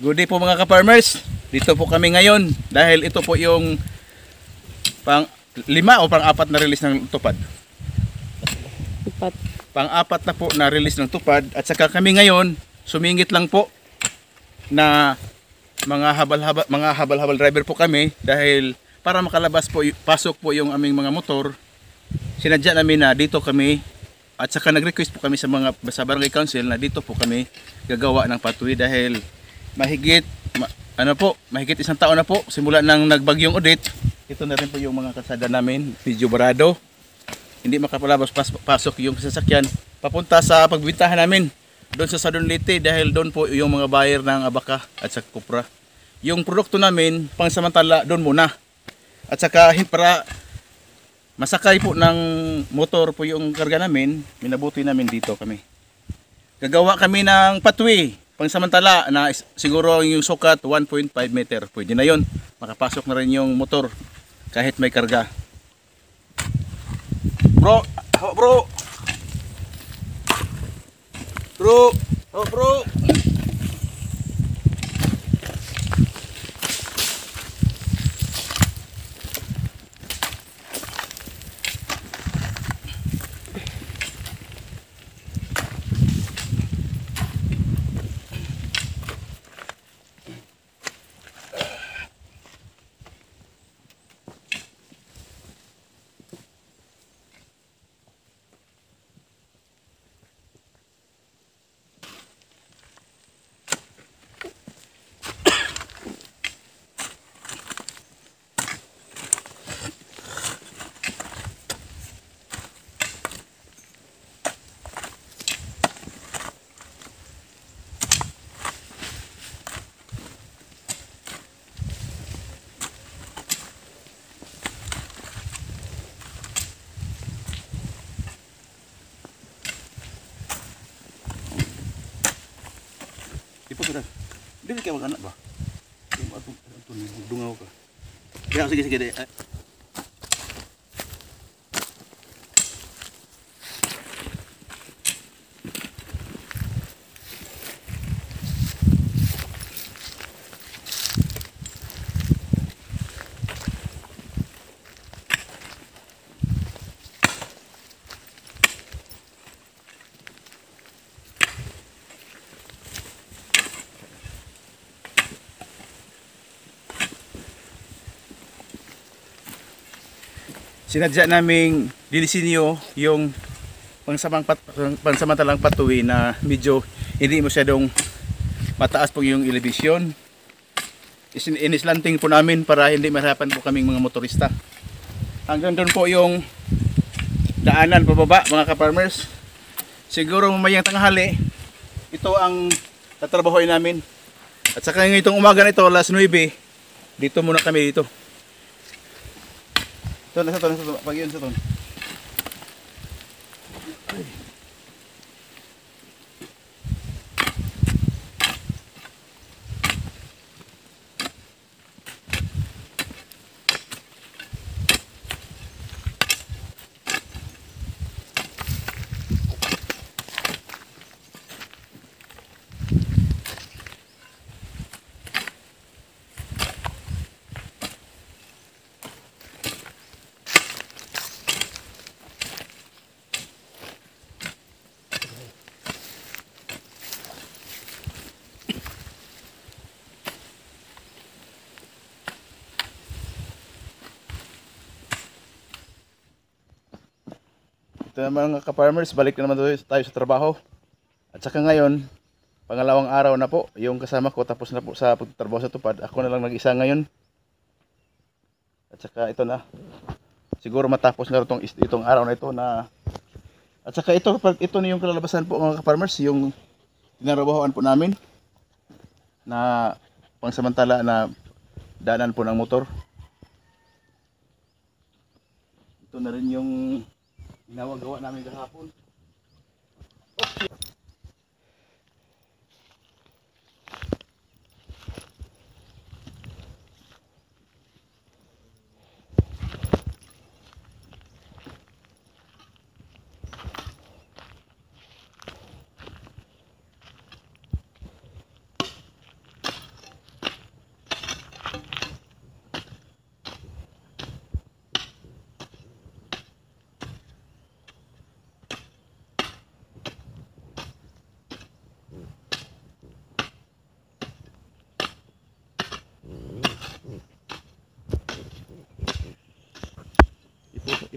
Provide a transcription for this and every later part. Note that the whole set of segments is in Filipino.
Good day po mga ka-farmers. Dito po kami ngayon dahil ito po yung pang lima o pang apat na release ng tupad. Pang apat na po na release ng tupad at saka kami ngayon sumingit lang po na mga habal-habal driver po kami dahil para makalabas po pasok po yung aming mga motor. Sinadya namin na dito kami at saka nag-request po kami sa barangay council na dito po kami gagawa ng pathway dahil mahigit isang taon na po simula nang nagbagyong Odette. Ito na rin po yung mga kalsada namin, medyo barado. Hindi makapalabas pasok yung sasakyan papunta sa pagbintahan namin doon sa Southern Leyte dahil doon po yung mga buyer ng Abaca at sa Cupra. Yung produkto namin pangsamantala doon muna. At saka para masakay po ng motor po yung karga namin, minabuti namin dito kami. Gagawa kami ng pathway pangsamantala na siguro yung sukat 1.5 meter. Pwede na yon. Makapasok na rin yung motor kahit may karga. Bro! Oh, bro! Bro! Oh, bro! Ipo sudah. Dili ka mag-anak ba? Dungaw ka. Ya, sige. Sinadya naming dilisinyo yung pansamantalang pathway na medyo hindi masyadong mataas po yung elevation. Inislanting po namin para hindi mahirapan po kaming mga motorista. Hanggang doon po yung daanan pababa mga ka-farmers. Siguro mamayang tanghali ito ang tatrabahoin namin. At saka ngayong umaga na ito, alas 9, dito muna kami dito. Ito, pag yun sa ton. Ito naman mga ka-farmers, balik na naman tayo sa trabaho. At saka ngayon, pangalawang araw na po, yung kasama ko tapos na po sa pagtatrabaho sa tupad. Ako na lang nag-isa ngayon. At saka ito na. Siguro matapos na itong araw na ito na. At saka ito na yung kalalabasan po mga ka-farmers, yung tinarabahoan po namin na pangsamantala na daanan po ng motor. Ito na rin yung gawa namin kahapon.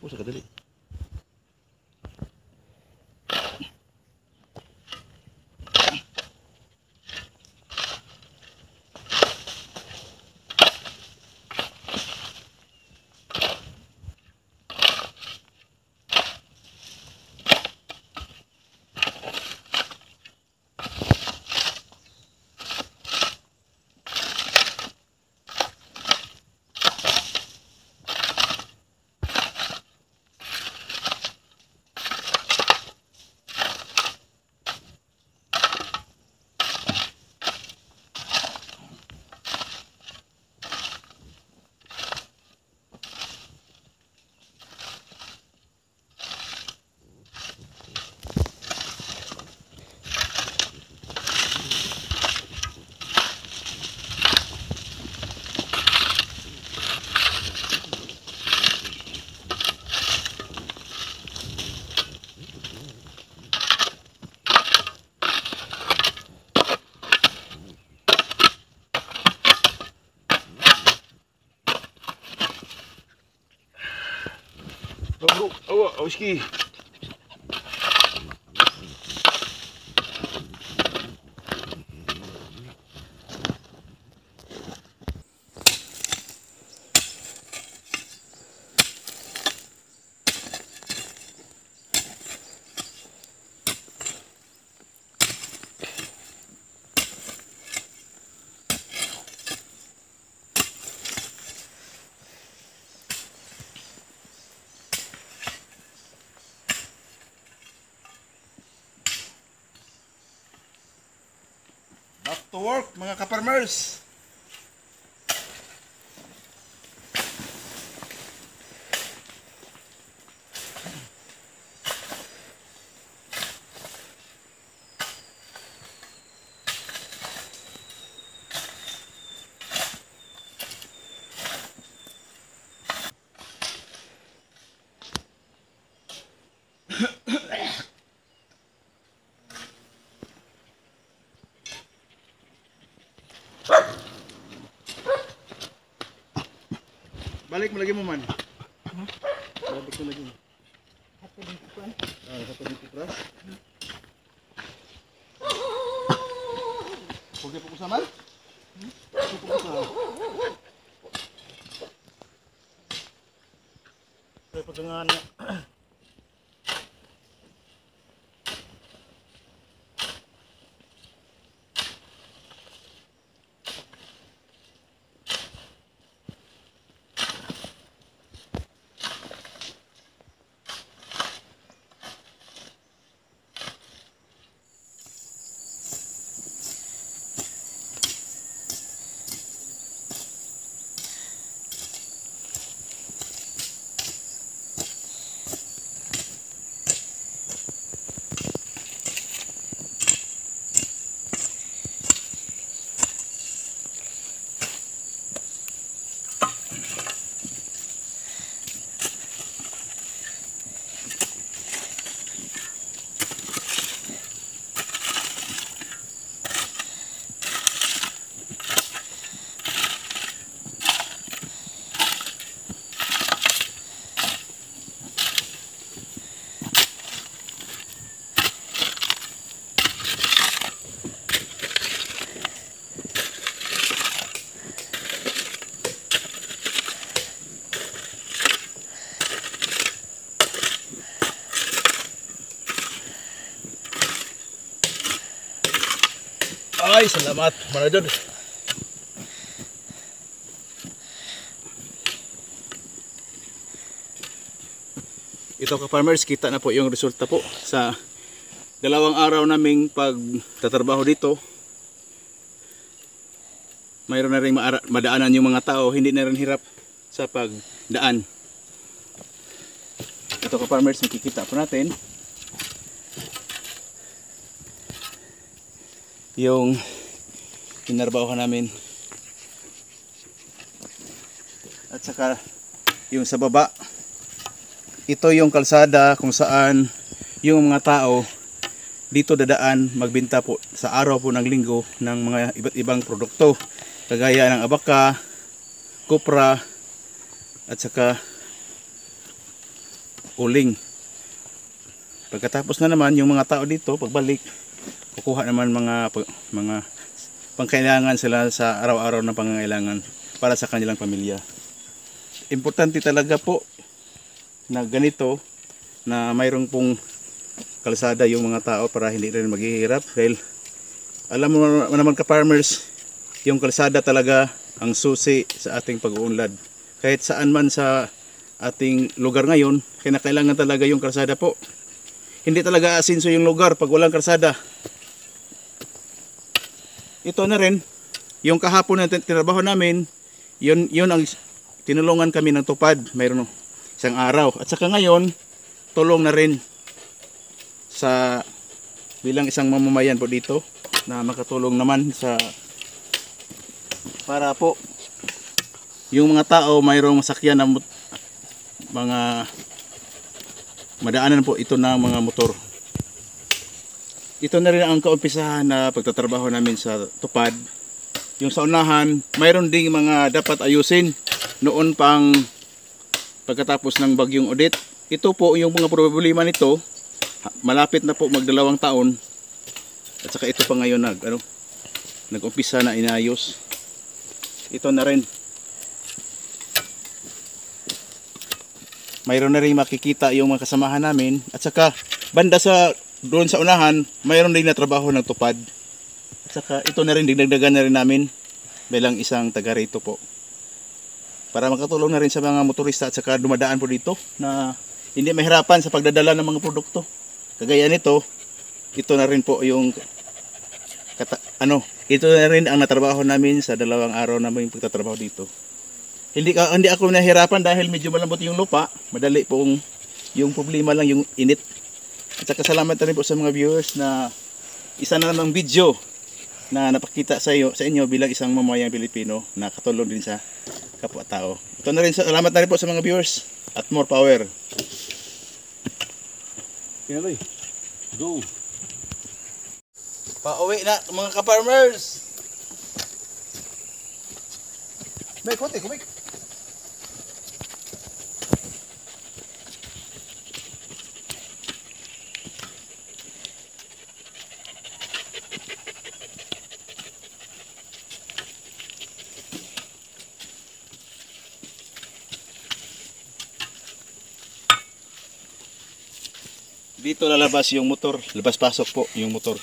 po sa kadali. Bro, awa, whiskey. Back to work mga ka-farmers. Balik mo lagi mo man. Balik mo lagi. Hato dito pa. Hato dito pa. Pwede po kusaman? Pwede po kusaman. Pwede po tungan niya. Ay, salamat. Manajod. Ito ka-farmers, kita na po yung resulta po sa dalawang araw naming pagtatrabaho dito. Mayroon na rin madaanan yung mga tao, hindi na rin hirap sa pagdaan. Ito ka-farmers, makikita po natin yung pinarbaho namin. At saka yung sa baba, ito yung kalsada kung saan yung mga tao dito dadaan magbenta po sa araw po ng linggo ng mga iba't ibang produkto kagaya ng abaka, kopra at saka uling. Pagkatapos na naman yung mga tao dito pagbalik kukuha naman mga pangkailangan sila sa araw-araw na pangangailangan para sa kanilang pamilya. Importante talaga po na ganito na mayroong pong kalsada yung mga tao para hindi rin maghihirap dahil alam mo naman ka-farmers, yung kalsada talaga ang susi sa ating pag-uunlad. Kahit saan man sa ating lugar ngayon, kailangan talaga yung kalsada po. Hindi talaga asinso yung lugar pag walang kalsada. Ito na rin, yung kahapon na tinrabaho namin, yun ang tinulungan kami ng tupad. Mayroon isang araw. At saka ngayon, tulong na rin sa bilang isang mamamayan po dito na makatulong naman sa para po yung mga tao mayroong masakyan na mga madaanan po ito ng mga motor. Ito na rin ang kaumpisahan na pagtatrabaho namin sa tupad. Yung sa unahan, mayroon ding mga dapat ayusin noon pang pagkatapos ng bagyong Odette. Ito po yung mga problema nito. Malapit na po magdalawang taon. At saka ito pa ngayon nag-umpisa na inayos. Ito na rin. Mayroon na rin makikita yung mga kasamahan namin. At saka banda doon sa unahan, mayroon din na trabaho ng tupad. At saka ito na rin, dinagdagan na rin namin bilang isang taga rito po. Para makatulong na rin sa mga motorista at saka dumadaan po dito na hindi mahirapan sa pagdadala ng mga produkto. Kagaya nito, ito na rin po yung ito na rin ang natrabaho namin sa 2 araw namin pagtatrabaho dito. Hindi ako nahirapan dahil medyo malambot yung lupa, madali pong yung problema lang yung init. At saka salamat na rin po sa mga viewers na isa na namang video na napakita sa inyo bilang isang mamamayang Pilipino na katulong din sa kapwa-tao. Ito na rin, salamat na rin po sa mga viewers at more power. Pinaloy, go! Pauwi na mga ka-farmers! May kote, kumik! Dito lalabas yung motor, labas-pasok po yung motor.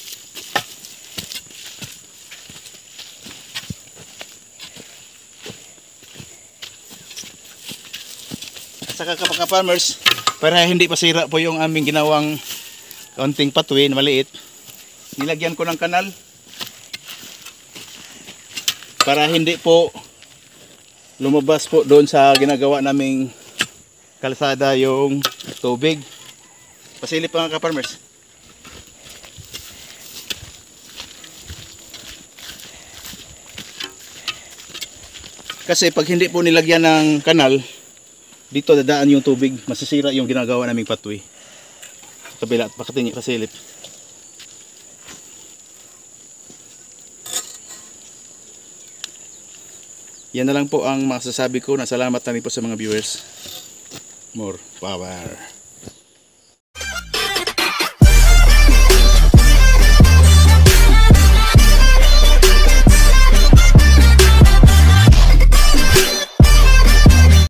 At saka kapag farmers, para hindi pasira po yung aming ginawang kaunting pathway na maliit, nilagyan ko ng kanal para hindi po lumabas po doon sa ginagawa naming kalsada yung tubig. Pasilip pa mga ka-farmers. Kasi pag hindi po nilagyan ng kanal, dito dadaan yung tubig, masisira yung ginagawa naming pathway. Sa kabila at pakatingin pasilip. Yan na lang po ang masasabi ko na salamat na rin po sa mga viewers. More power.